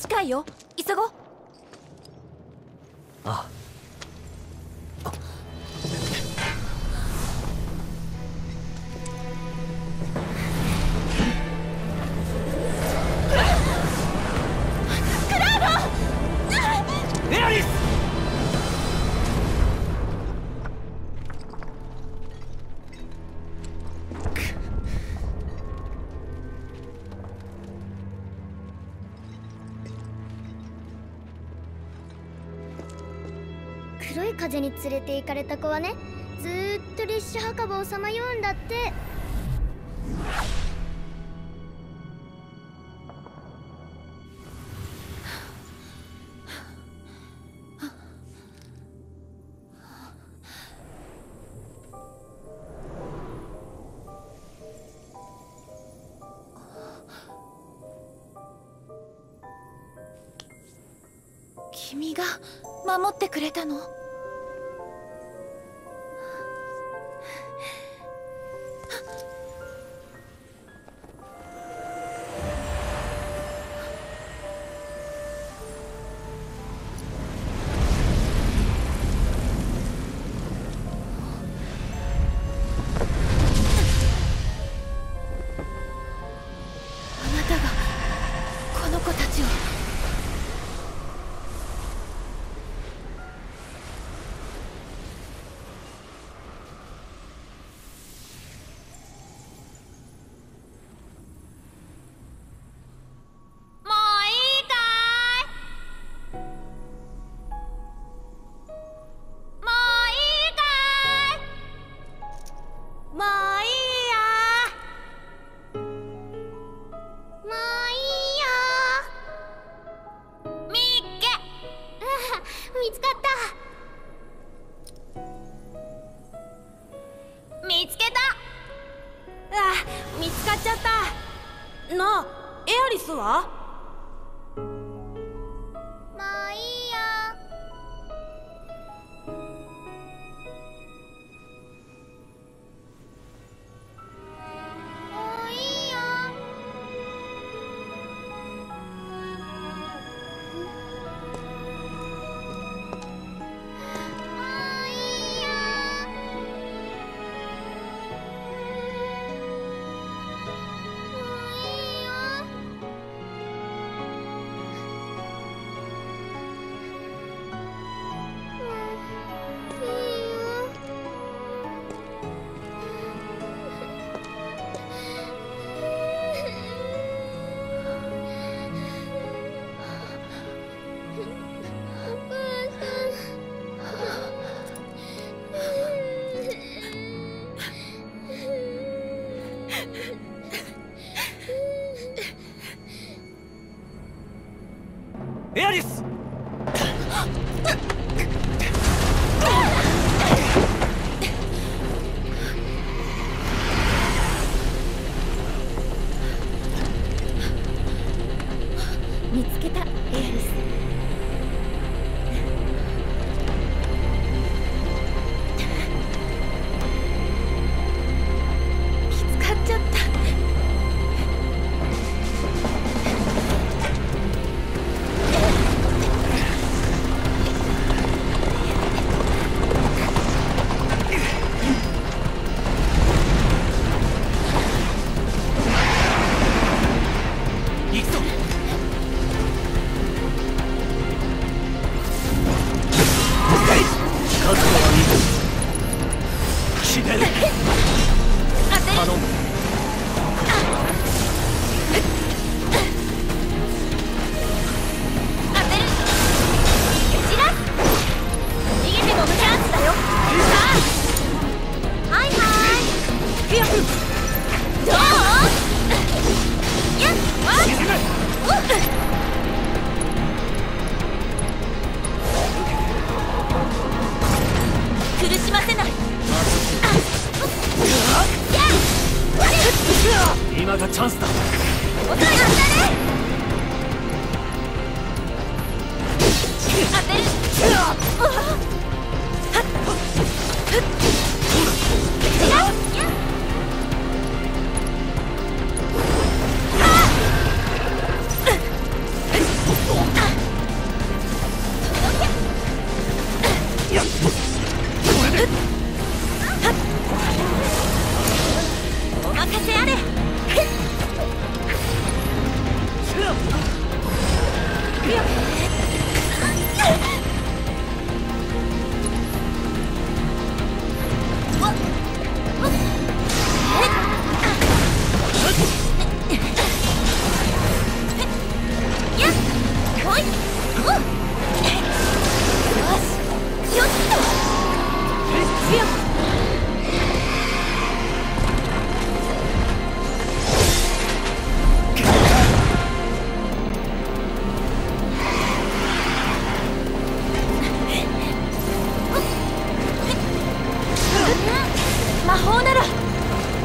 近いよ。急ごう。 ああ。エアリス！ 黒い風に連れて行かれた子はね、ずーっと列車墓場をさまようんだって。 君が守ってくれたの？あなたがこの子たちを。 見つかった。 見つけた。あ、見つかっちゃった。なあ、エアリスは？ もういいよ。もういいよ。 エアリス！ 見つけた、エアリス。見つかっちゃった。苦しませない。 今がチャンスだ。 遅いはずだね。当てる。違う。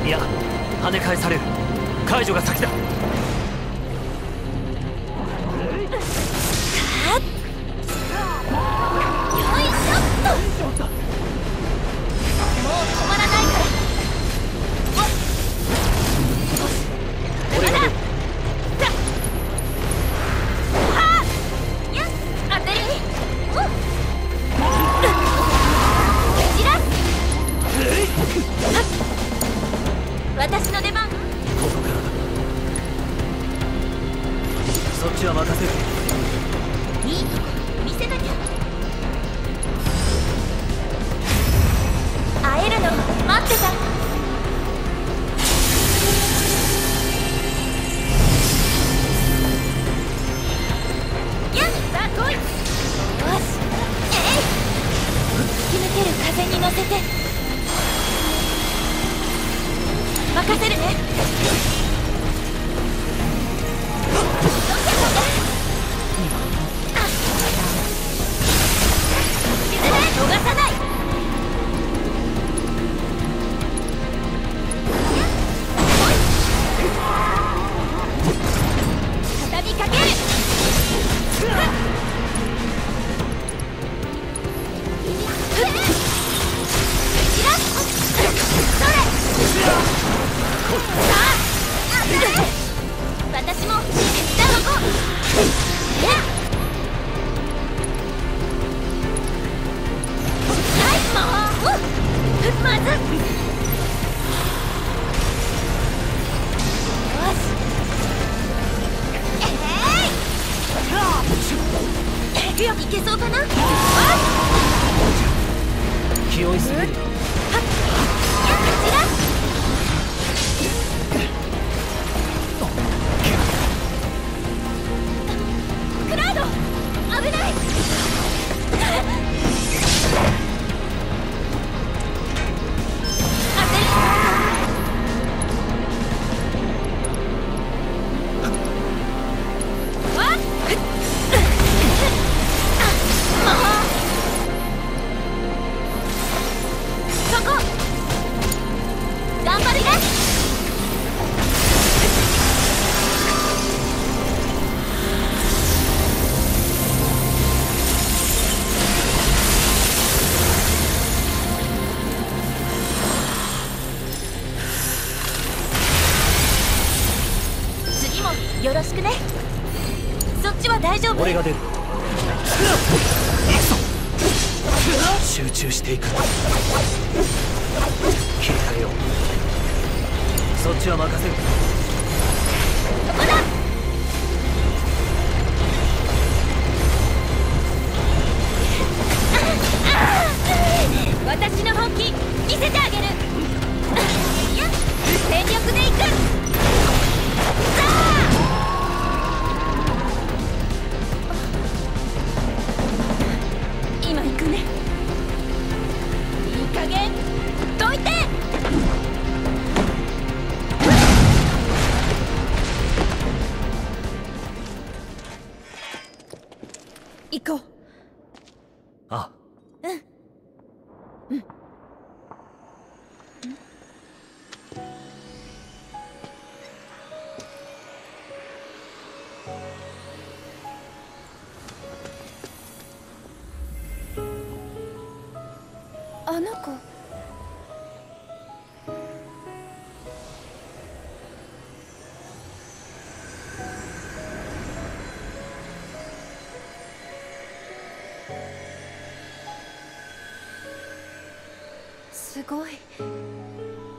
いや、跳ね返される。解除が先だ。 もう止まらないから。 俺が出る。 当てる。私の出番。 ここからだ。そっちは任せる。 いいとこ見せなきゃ。会えるの待ってた。やっさあ来い。よし、突き抜ける風に乗せて。任せるね。逃さない。畳みかける。私も手伝うこ。まずよし、いけそうかな。 気負いすぎる。 クラウド危ない。よろしくね。そっちは大丈夫？ 俺が出る。行くぞ。集中していく。切り替えよう。そっちは任せる。 そこだ。私の本気見せてあげる。全力でいく。今行くね。いい加減どいて。行こう。 ああ。 あの子。すごい。